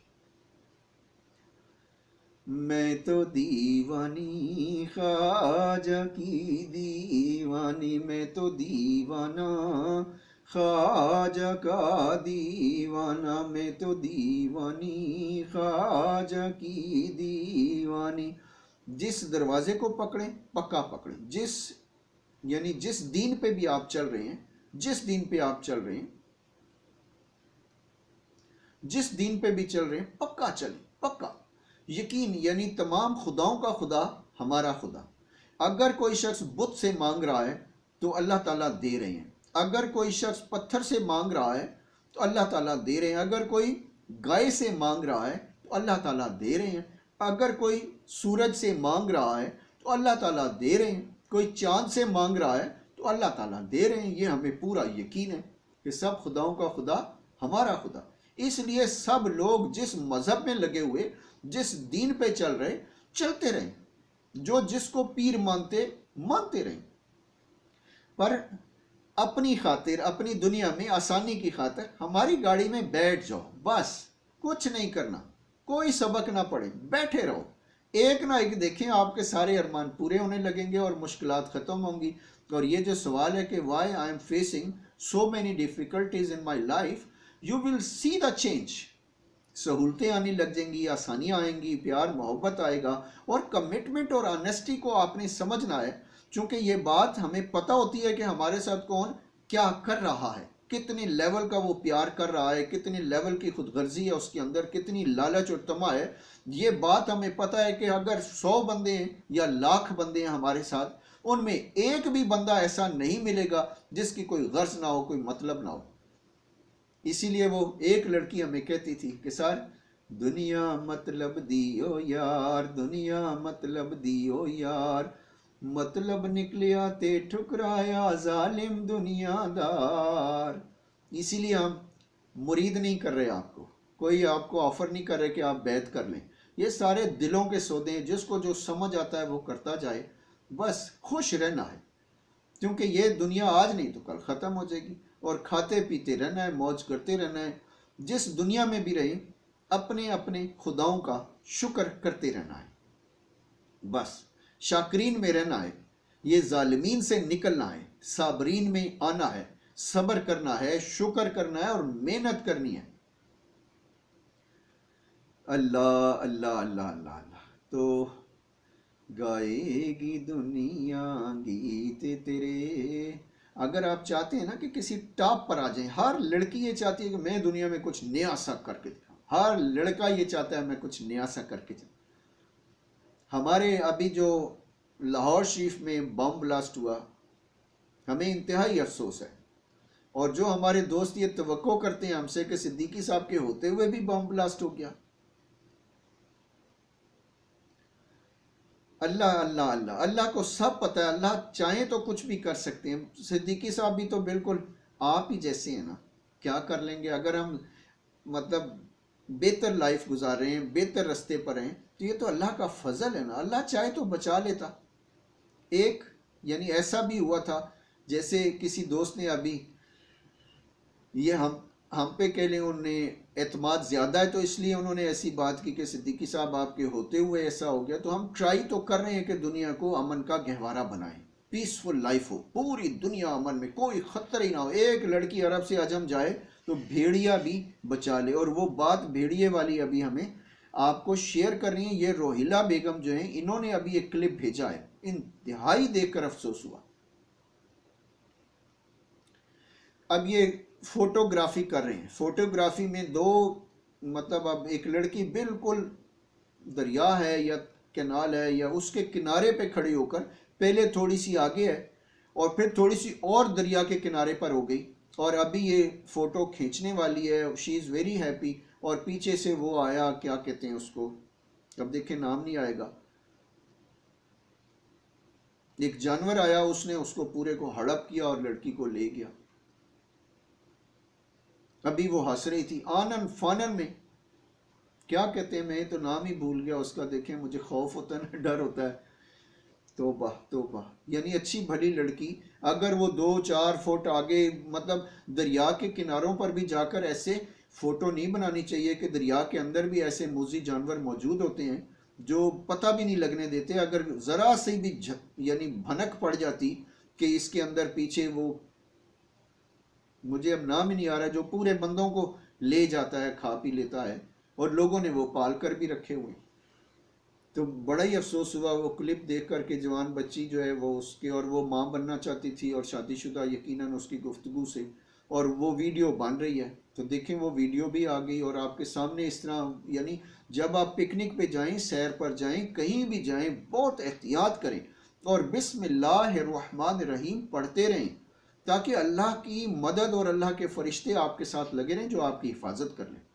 میں تو دیوانی خواجہ کی دیوانی، میں تو دیوانہ خواجہ کا دیوانہ، میں تو دیوانی خواجہ کی دیوانی۔ جس دروازے کو پکڑیں پکا پکڑیں، جس یعنی جس دین پہ بھی آپ چل رہے ہیں، جس دین پہ آپ چل رہے ہیں، جس دین پہ بھی چل رہے ہیں پکا چلیں، پکا یقین، یعنی تمام خداؤں کا خدا ہمارا خدا۔ اگر کوئی شخص بت سے مانگ رہا ہے تو اللہ تعالیٰ دے رہے ہیں، اگر کوئی شخص پتھر سے مانگ رہا ہے تو اللہ تعالیٰ دے رہے ہیں، اگر کوئی گائے سے مانگ رہا ہے تو اللہ تعالیٰ دے رہے ہیں، اگر کوئی سورج سے مانگ رہا ہے تو اللہ تعالیٰ دے رہے ہیں، کوئی چاند سے مانگ رہا ہے تو اللہ تعالیٰ دے رہے ہیں۔ یہ ہمیں پورا یقین ہے کہ سب خداؤں کا خدا ہمارا خدا۔ اس لیے سب لوگ جس مذہب میں لگے ہوئے، جس دین پہ چل رہے، چلتے رہیں، جو جس کو پیر مانتے مانتے رہیں، پر اپنی خاطر، اپنی دنیا میں آسانی کی خاطر ہماری گاڑی میں بیٹھ جاؤ، بس کچھ نہیں کرنا، کوئی سبق نہ پڑھیں، بیٹھے رہو، ایک نہ ایک دیکھیں آپ کے سارے ارمان پورے ہونے لگیں گے اور مشکلات ختم ہوں گی۔ اور یہ جو سوال ہے کہ why I am facing so many difficulties in my life, you will see the change. سہولتیں آنے لگ جائیں گی، آسانیاں آئیں گی، پیار محبت آئے گا، اور کمٹمنٹ اور آنیسٹی کو آپ نے سمجھنا ہے، چونکہ یہ بات ہمیں پتہ ہوتی ہے کہ ہمارے ساتھ کون کیا کر رہا ہے۔ کتنے لیول کا وہ پیار کر رہا ہے، کتنے لیول کی خود غرضی ہے اس کے اندر، کتنی لالچ اور طمع ہے، یہ بات ہمیں پتہ ہے کہ اگر سو بندے ہیں یا لاکھ بندے ہیں ہمارے ساتھ، ان میں ایک بھی بندہ ایسا نہیں ملے گا جس کی کوئی غرض نہ ہو، کوئی مطلب نہ ہو۔ اسی لیے وہ ایک لڑکی ہمیں کہتی تھی کہ سر دنیا مطلب دیو یار، دنیا مطلب دیو یار، مطلب نکلیا تے ٹھکرایا ظالم دنیا دار۔ اسی لیے ہم مرید نہیں کر رہے، آپ کو کوئی آپ کو آفر نہیں کر رہے کہ آپ بیعت کر لیں، یہ سارے دلوں کے سودے ہیں، جس کو جو سمجھ آتا ہے وہ کرتا جائے، بس خوش رہنا ہے، کیونکہ یہ دنیا آج نہیں تو کل ختم ہو جائے گی، اور کھاتے پیتے رہنا ہے، موج کرتے رہنا ہے، جس دنیا میں بھی رہیں اپنے اپنے خداؤں کا شکر کرتے رہنا ہے، بس شاکرین میں رہنا ہے، یہ ظالمین سے نکلنا ہے، صابرین میں آنا ہے، صبر کرنا ہے، شکر کرنا ہے اور محنت کرنی ہے۔ اللہ اللہ اللہ اللہ اللہ۔ تو گائے گی دنیا گیت تیرے، اگر آپ چاہتے ہیں نا کہ کسی ٹاپ پر آ جائیں، ہر لڑکی یہ چاہتی ہے کہ میں دنیا میں کچھ نیا سا کر کے دکھاؤں، ہر لڑکا یہ چاہتا ہے میں کچھ نیا سا کر کے دکھاؤں۔ ہمارے ابھی جو لاہور شریف میں بم بلاسٹ ہوا، ہمیں انتہائی افسوس ہے، اور جو ہمارے دوست یہ توقع کرتے ہیں ہم سے کہ صدیقی صاحب کے ہوتے ہوئے بھی بم بلاسٹ ہو گیا، اللہ اللہ اللہ اللہ کو سب پتہ ہے، اللہ چاہیں تو کچھ بھی کر سکتے ہیں۔ صدیقی صاحب بھی تو بالکل آپ ہی جیسے ہیں نا، کیا کر لیں گے؟ اگر ہم مطلب بہتر لائف گزار رہے ہیں، بہتر رستے پر ہیں، تو یہ تو اللہ کا فضل ہے نا، اللہ چاہے تو بچا لیتا۔ ایک یعنی ایسا بھی ہوا تھا، جیسے کسی دوست نے ابھی یہ ہم ہم پہ کہہ لیں انہوں نے اعتماد زیادہ ہے تو اس لیے انہوں نے ایسی بات کی کہ صدیقی صاحب آپ کے ہوتے ہوئے ایسا ہو گیا، تو ہم ٹرائی تو کر رہے ہیں کہ دنیا کو امن کا گہوارہ بنائیں، پیسفل لائف ہو، پوری دنیا امن میں، کوئی خطر ہی نہ ہو، ایک لڑکی عرب سے عجم جائے تو بھیڑیا بھی بچا لے۔ اور وہ بات بھیڑیے والی ابھی ہمیں آپ کو شیئر کر رہی ہیں، یہ روہیلا بیگم جو ہیں، انہوں نے ابھی ایک کلپ بھیجا ہے، انتہائی دیکھ کر افسوس ہوا۔ اب یہ فوٹوگرافی کر رہے ہیں، فوٹوگرافی میں دو مطلب اب ایک لڑکی بالکل دریا ہے یا کنال ہے یا اس کے کنارے پہ کھڑی ہو کر پہلے تھوڑی سی آگے ہے اور پھر تھوڑی سی اور دریا کے کنارے پر ہو گئی، اور ابھی یہ فوٹو کھینچنے والی ہے، شی از ویری ہیپی، اور پیچھے سے وہ آیا، کیا کہتے ہیں اس کو، اب دیکھیں نام نہیں آئے گا، ایک جانور آیا، اس نے اس کو پورے کو ہڑپ کیا اور لڑکی کو لے گیا۔ ابھی وہ ہنس رہی تھی آنن فانن میں، کیا کہتے ہیں، میں تو نام ہی بھول گیا اس کا، دیکھیں مجھے خوف ہوتا ہے نا، ڈر ہوتا ہے، توبہ توبہ، یعنی اچھی بھلی لڑکی، اگر وہ دو چار فٹ آگے مطلب دریا کے کناروں پر بھی جا کر ایسے فوٹو نہیں بنانی چاہیے کہ دریا کے اندر بھی ایسے موذی جانور موجود ہوتے ہیں جو پتہ بھی نہیں لگنے دیتے، اگر ذرا سے بھی یعنی بھنک پڑ جاتی کہ اس کے اندر پیچھے وہ، مجھے اب نام ہی نہیں آ رہا، جو پورے بندوں کو لے جاتا ہے، کھا پی لیتا ہے، اور لوگوں نے وہ پال کر بھی رکھے ہوئے، تو بڑا ہی افسوس ہوا وہ کلپ دیکھ کر کہ جوان بچی جو ہے وہ اس کے، اور وہ ماں بننا چاہتی تھی اور شادی شدہ یقیناً اس کی گفتگو سے، اور وہ ویڈیو بن رہی ہے، تو دیکھیں وہ ویڈیو بھی آ گئی اور آپ کے سامنے اس طرح، یعنی جب آپ پکنک پہ جائیں، سیر پر جائیں، کہیں بھی جائیں، بہت احتیاط کریں اور بسم اللہ الرحمن الرحیم پڑھتے رہیں، تاکہ اللہ کی مدد اور اللہ کے فرشتے آپ کے ساتھ لگے رہیں جو آپ کی حفاظت کر لیں۔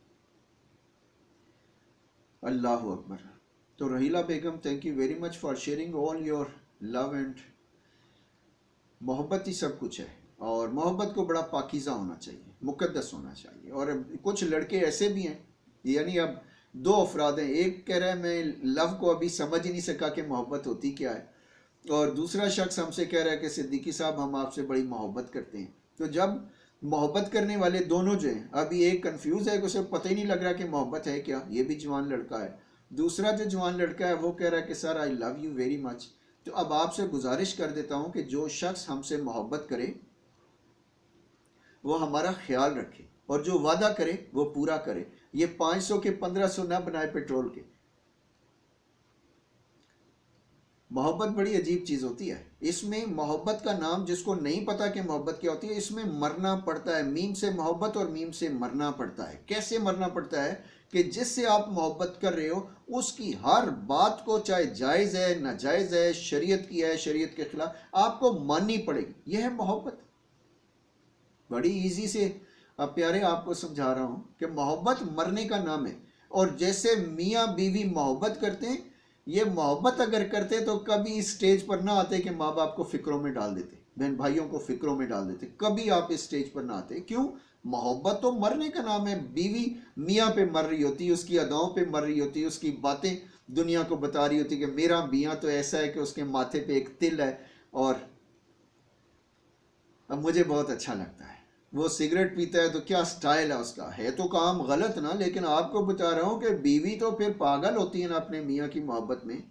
اللہ اکبر۔ تو Raheela Begum, thank you very much for sharing all your love and, محبت ہی سب کچھ ہے، اور محبت کو بڑا پاکیزہ ہونا چاہیے، مقدس ہونا چاہیے، اور کچھ لڑکے ایسے بھی ہیں، یعنی اب دو افراد ہیں، ایک کہہ رہا ہے میں لو کو ابھی سمجھ ہی نہیں سکا کہ محبت ہوتی کیا ہے، اور دوسرا شخص ہم سے کہہ رہا ہے کہ صدیقی صاحب ہم آپ سے بڑی محبت کرتے ہیں۔ تو جب محبت کرنے والے دونوں جو ہیں، ابھی ایک کنفیوز ہے کہ اسے پتہ ہی نہیں لگ رہا کہ محبت ہے کیا، یہ بھی جوان لڑکا ہے، دوسرا جو جوان لڑکا ہے وہ کہہ رہا ہے کہ سر آئی لو یو ویری مچ۔ تو اب آپ سے گزارش کر دیتا ہوں کہ جو شخص ہم سے محبت کرے وہ ہمارا خیال رکھے، اور جو وعدہ کرے وہ پورا کرے، یہ پانچ سو کے پندرہ سو نہ بنائے پیٹرول کے۔ محبت بڑی عجیب چیز ہوتی ہے. اس میں محبت کا نام جس کو نہیں پتا کہ محبت کیا ہوتی ہے، اس میں مرنا پڑتا ہے. میم سے محبت اور میم سے مرنا پڑتا ہے. کیسے مرنا پڑتا ہے؟ کہ جس سے آپ محبت کر رہے ہو اس کی ہر بات کو، چاہے جائز ہے ناجائز ہے، شریعت کی ہے شریعت کے خلاف، آپ کو ماننی پڑے گی. یہ ہے محبت. بڑی ایزی سے اب پیارے آپ کو سمجھا رہا ہوں کہ محبت مرنے کا نام ہے. اور جیسے میاں بیوی محبت کرتے ہیں، یہ محبت اگر کرتے تو کبھی اس سٹیج پر نہ آتے کہ ماں باپ کو فکروں میں ڈال دیتے، بہن بھائیوں کو فکروں میں ڈال دیتے. کبھی آپ اس سٹیج پر نہ آتے. کیوں؟ محبت تو مرنے کا نام ہے. بیوی میاں پہ مر رہی ہوتی، اس کی اداؤں پہ مر رہی ہوتی، اس کی باتیں دنیا کو بتا رہی ہوتی کہ میرا میاں تو ایسا ہے کہ اس کے ماتھے پہ ایک تل ہے اور اب مجھے بہت اچھا لگتا ہے. وہ سگریٹ پیتا ہے تو کیا سٹائل ہے اس کا. ہے تو کام غلط نا، لیکن آپ کو بتا رہا ہوں کہ بیوی تو پھر پاگل ہوتی ہے نا اپنے میاں کی محبت میں.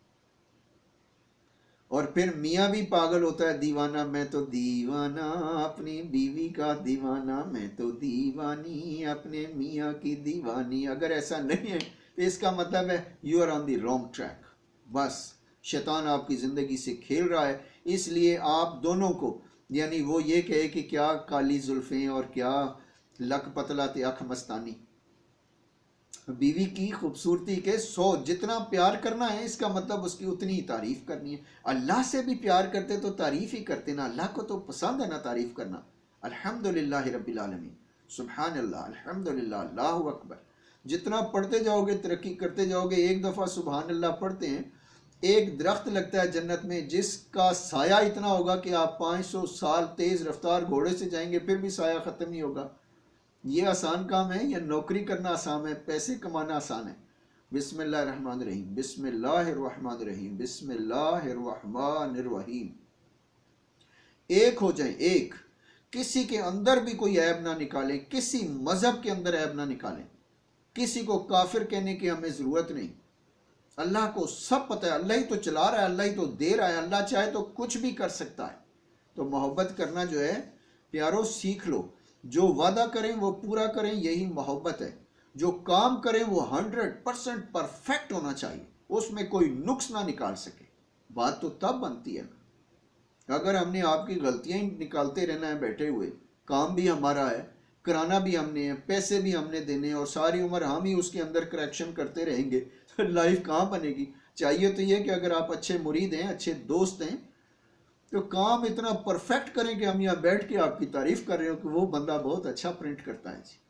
اور پھر میاں بھی پاگل ہوتا ہے، دیوانہ میں تو دیوانہ اپنی بیوی کا، دیوانہ میں تو دیوانی اپنے میاں کی دیوانی. اگر ایسا نہیں ہے تو اس کا مطلب ہے you are on the wrong track. بس شیطان آپ کی زندگی سے کھیل رہا ہے. اس لیے آپ دونوں کو، یعنی وہ یہ کہے کہ کیا کالی زلفیں اور کیا لک پتلا تے اکھ مستانی. بیوی کی خوبصورتی کے سو جتنا پیار کرنا ہے، اس کا مطلب اس کی اتنی ہی تعریف کرنی ہے. اللہ سے بھی پیار کرتے تو تعریف ہی کرتے نا. اللہ کو تو پسند ہے نا تعریف کرنا. الحمدللہ رب العالمین، سبحان اللہ، الحمدللہ، اللہ اکبر. جتنا پڑھتے جاؤ گے ترقی کرتے جاؤ گے. ایک دفعہ سبحان اللہ پڑھتے ہیں، ایک درخت لگتا ہے جنت میں جس کا سایہ اتنا ہوگا کہ آپ پانچ سو سال تیز رفتار گھوڑے سے جائیں گے پھر بھی سایہ ختم نہیں ہوگا. یہ آسان کام ہے یا نوکری کرنا آسان ہے؟ پیسے کمانا آسان ہے؟ بسم اللہ الرحمن الرحیم، بسم اللہ الرحمن الرحیم، بسم اللہ الرحمن الرحیم. ایک ہو جائیں، ایک. کسی کے اندر بھی کوئی عیب نہ نکالیں، کسی مذہب کے اندر عیب نہ نکالیں. کسی کو کافر کہنے کی ہمیں ضرورت نہیں. اللہ کو سب پتہ ہے، اللہ ہی تو چلا رہا ہے، اللہ ہی تو دے رہا ہے، اللہ چاہے تو کچھ بھی کر سکتا ہے. تو محبت کرنا جو ہے پیارو سیکھ لو. جو وعدہ کریں وہ پورا کریں، یہی محبت ہے. جو کام کریں وہ ہنڈریڈ پرسنٹ پرفیکٹ ہونا چاہیے، اس میں کوئی نقص نہ نکال سکے. بات تو تب بنتی ہے اگر ہم نے آپ کی غلطیاں ہی نکالتے رہنا ہے بیٹھے ہوئے. کام بھی ہمارا ہے، کرانا بھی ہم نے ہے، پیسے بھی ہم نے دینے، اور ساری عمر ہم ہی اس کے اندر کریکشن کرتے رہیں گے. لائف کہاں بنے گی؟ چاہیے تو یہ کہ اگر آپ اچھے مرید ہیں، اچھے دوست ہیں، تو کام اتنا پرفیکٹ کریں کہ ہم یہاں بیٹھ کے آپ کی تعریف کر رہے ہو کہ وہ بندہ بہت اچھا پرنٹ کرتا ہے. جی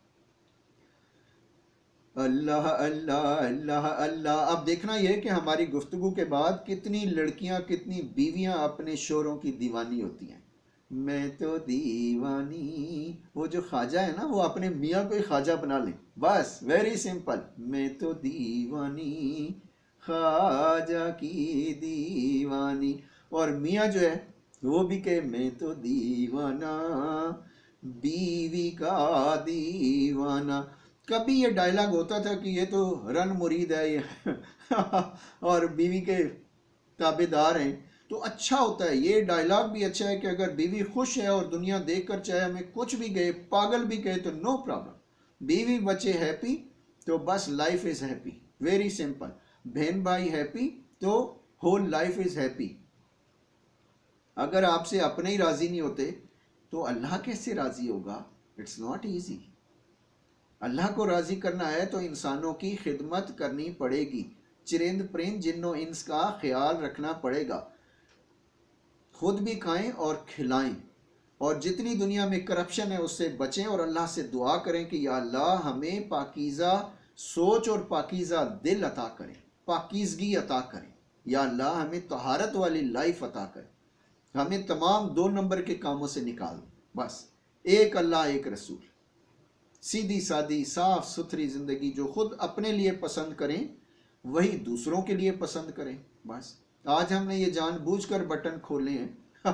اللہ اللہ اللہ اللہ. اب دیکھنا یہ کہ ہماری گفتگو کے بعد کتنی لڑکیاں، کتنی بیویاں اپنے شوہروں کی دیوانی ہوتی ہیں. میں تو دیوانی. وہ جو خواجہ ہے نا، وہ اپنے میاں کو ہی خواجہ بنا لیں. بس ویری سمپل. میں تو دیوانی خواجہ کی دیوانی. اور میاں جو ہے وہ بھی کہ میں تو دیوانہ بیوی کا دیوانہ. کبھی یہ ڈائلاگ ہوتا تھا کہ یہ تو رن مرید ہے یہ اور بیوی کے تابع دار ہیں، تو اچھا ہوتا ہے. یہ ڈائلاگ بھی اچھا ہے کہ اگر بیوی خوش ہے اور دنیا دیکھ کر چاہے ہمیں کچھ بھی گئے، پاگل بھی کہے تو نو پرابلم. بیوی بچے ہیپی تو بس life is happy. Very simple. بہن بھائی ہیپی تو ہول لائف از ہیپی. اگر آپ سے اپنے ہی راضی نہیں ہوتے تو اللہ کیسے راضی ہوگا؟ It's not easy. اللہ کو راضی کرنا ہے تو انسانوں کی خدمت کرنی پڑے گی. چرند پرند جن و انس کا خیال رکھنا پڑے گا. خود بھی کھائیں اور کھلائیں. اور جتنی دنیا میں کرپشن ہے اس سے بچیں اور اللہ سے دعا کریں کہ یا اللہ ہمیں پاکیزہ سوچ اور پاکیزہ دل عطا کریں، پاکیزگی عطا کریں. یا اللہ ہمیں طہارت والی لائف عطا کریں. ہمیں تمام دو نمبر کے کاموں سے نکال دیں. بس ایک اللہ ایک رسول. سیدھی سادی صاف ستھری زندگی. جو خود اپنے لیے پسند کریں وہی دوسروں کے لیے پسند کریں. بس آج ہم نے یہ جان بوجھ کر بٹن کھولے ہیں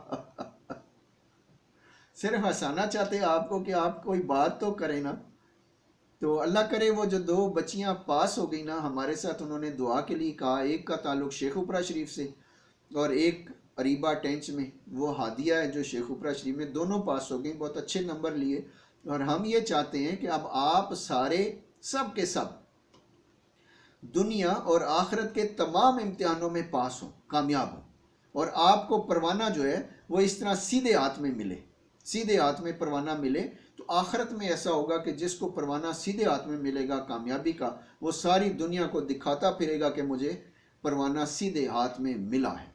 صرف ہنسانا چاہتے ہیں آپ کو کہ آپ کوئی بات تو کریں نا. تو اللہ کرے وہ جو دو بچیاں پاس ہو گئی نا ہمارے ساتھ، انہوں نے دعا کے لیے کہا. ایک کا تعلق شیخ اپرا شریف سے اور ایک اریبہ ٹینچ میں، وہ ہادیہ ہے جو شیخ اپرا شریف میں. دونوں پاس ہو گئی، بہت اچھے نمبر لیے. اور ہم یہ چاہتے ہیں کہ اب آپ سارے سب کے سب دنیا اور آخرت کے تمام امتحانوں میں پاس ہوں، کامیاب ہوں، اور آپ کو پروانہ جو ہے وہ اس طرح سیدھے ہاتھ میں ملے، سیدھے ہاتھ میں پروانہ ملے، تو آخرت میں ایسا ہوگا کہ جس کو پروانہ سیدھے ہاتھ میں ملے گا کامیابی کا، وہ ساری دنیا کو دکھاتا پھرے گا کہ مجھے پروانہ سیدھے ہاتھ میں ملا ہے۔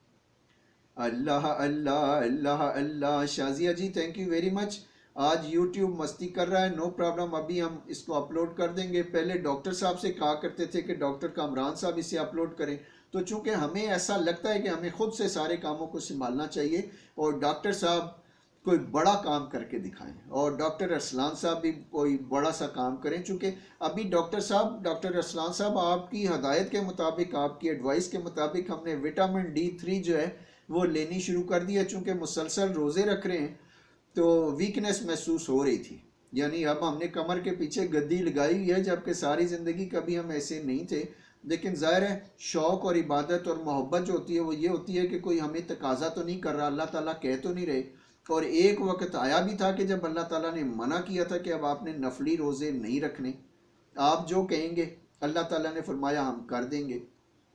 Allah Allah Allah Allah. Shazia ji thank you very much. آج یوٹیوب مستی کر رہا ہے، نو پرابلم، ابھی ہم اس کو اپلوڈ کر دیں گے۔ پہلے ڈاکٹر صاحب سے کہا کرتے تھے کہ ڈاکٹر کامران صاحب اسے اپلوڈ کریں، تو چونکہ ہمیں ایسا لگتا ہے کہ ہمیں خود سے سارے کاموں کو سنبھالنا چاہیے، اور ڈاکٹر صاحب کوئی بڑا کام کر کے دکھائیں، اور ڈاکٹر ارسلان صاحب بھی کوئی بڑا سا کام کریں، چونکہ ابھی ڈاکٹر صاحب ڈاکٹر ارسلان صاحب آپ کی ہدایت کے مطابق، آپ کی ایڈوائس کے مطابق ہم نے وٹامن ڈی تھری جو ہے وہ لینی شروع کر دی ہے، چونکہ مسلسل روزے رکھ رہے ہیں تو ویکنس محسوس ہو رہی تھی، یعنی اب ہم نے کمر کے پیچھے گدی لگائی ہوئی ہے، جبکہ ساری زندگی کبھی ہم ایسے نہیں تھے، لیکن ظاہر ہے شوق اور عبادت اور محبت جو ہوتی ہے وہ یہ ہوتی ہے کہ کوئی ہمیں تقاضا تو نہیں کر رہا، اللہ تعالیٰ کہہ تو نہیں رہے، اور ایک وقت آیا بھی تھا کہ جب اللہ تعالیٰ نے منع کیا تھا کہ اب آپ نے نفلی روزے نہیں رکھنے، آپ جو کہیں گے اللہ تعالیٰ نے فرمایا ہم کر دیں گے،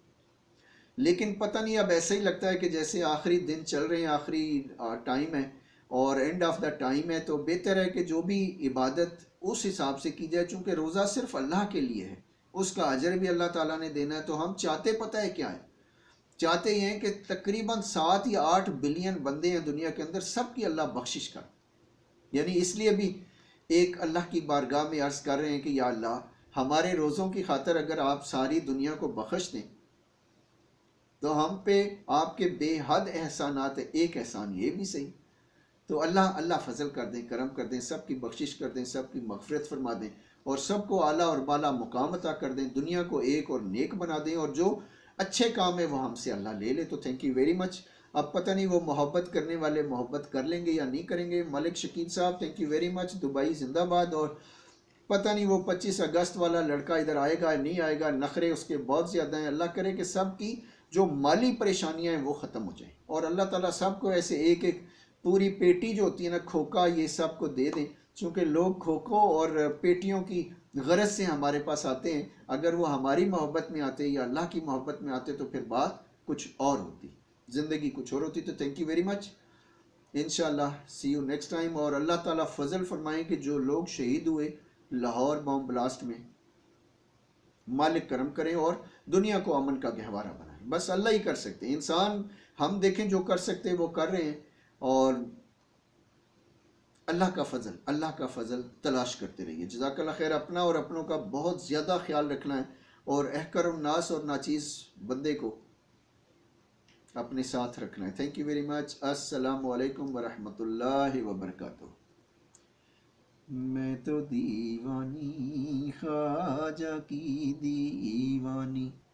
لیکن پتہ نہیں اب ایسا ہی لگتا ہے کہ جیسے آخری دن چل رہے ہیں، آخری ٹائم ہے اور اینڈ آف دا ٹائم ہے، تو بہتر ہے کہ جو بھی عبادت اس حساب سے کی جائے، چونکہ روزہ صرف اللہ کے لیے ہے، اس کا اجر بھی اللہ تعالیٰ نے دینا ہے، تو ہم چاہتے پتہ ہے کیا ہے، چاہتے ہیں کہ تقریباً سات یا آٹھ بلین بندے ہیں دنیا کے اندر، سب کی اللہ بخشش کر، یعنی اس لیے بھی ایک اللہ کی بارگاہ میں عرض کر رہے ہیں کہ یا اللہ ہمارے روزوں کی خاطر اگر آپ ساری دنیا کو بخش دیں تو ہم پہ آپ کے بے حد احسانات ہیں، ایک احسان یہ بھی صحیح، تو اللہ اللہ فضل کر دیں، کرم کر دیں، سب کی بخشش کر دیں، سب کی مغفرت فرما دیں، اور سب کو اعلیٰ اور بالا مقام عطا کر دیں، دنیا کو ایک اور نیک بنا دیں، اور جو اچھے کام ہے وہ ہم سے اللہ لے لے۔ تو تھینک یو ویری مچ۔ اب پتہ نہیں وہ محبت کرنے والے محبت کر لیں گے یا نہیں کریں گے۔ Malik Shakeel Sahab thank you very much, Dubai زندہ باد۔ اور پتہ نہیں وہ پچیس اگست والا لڑکا ادھر آئے گا نہیں آئے گا، نخرے اس کے بہت زیادہ ہیں، اللہ کرے کہ سب کی جو مالی پریشانیاں ہیں وہ ختم ہو جائیں، اور اللہ تعالیٰ سب کو ایسے ایک ایک پوری پیٹی جو ہوتی ہے نا کھوکا، یہ سب کو دے دیں، چونکہ لوگ کھوکوں اور پیٹیوں کی غرض سے ہمارے پاس آتے ہیں، اگر وہ ہماری محبت میں آتے یا اللہ کی محبت میں آتے تو پھر بات کچھ اور ہوتی، زندگی کچھ اور ہوتی۔ تو تھینک یو ویری مچ، انشاءاللہ سی یو نیکسٹ ٹائم، اور اللہ تعالیٰ فضل فرمائیں کہ جو لوگ شہید ہوئے لاہور بم بلاسٹ میں، مالک کرم کریں اور دنیا کو امن کا گہوارہ بنائیں، بس اللہ ہی کر سکتے ہیں، انسان ہم دیکھیں جو کر سکتے ہیں وہ کر رہے ہیں، اور اللہ کا فضل اللہ کا فضل تلاش کرتے رہیے۔ جزاک اللہ خیر، اپنا اور اپنوں کا بہت زیادہ خیال رکھنا ہے، اور احقر الناس اور ناچیز بندے کو اپنے ساتھ رکھنا ہے۔ تھینک یو ویری مچ، السلام علیکم ورحمۃ اللہ وبرکاتہ۔ میں تو دیوانی خواجہ کی دیوانی